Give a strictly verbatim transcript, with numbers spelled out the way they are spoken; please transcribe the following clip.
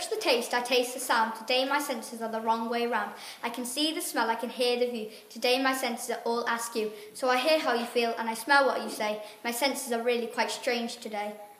touch the taste, I taste the sound. Today my senses are the wrong way round. I can see the smell, I can hear the view. Today my senses are all askew. So I hear how you feel and I smell what you say. My senses are really quite strange today.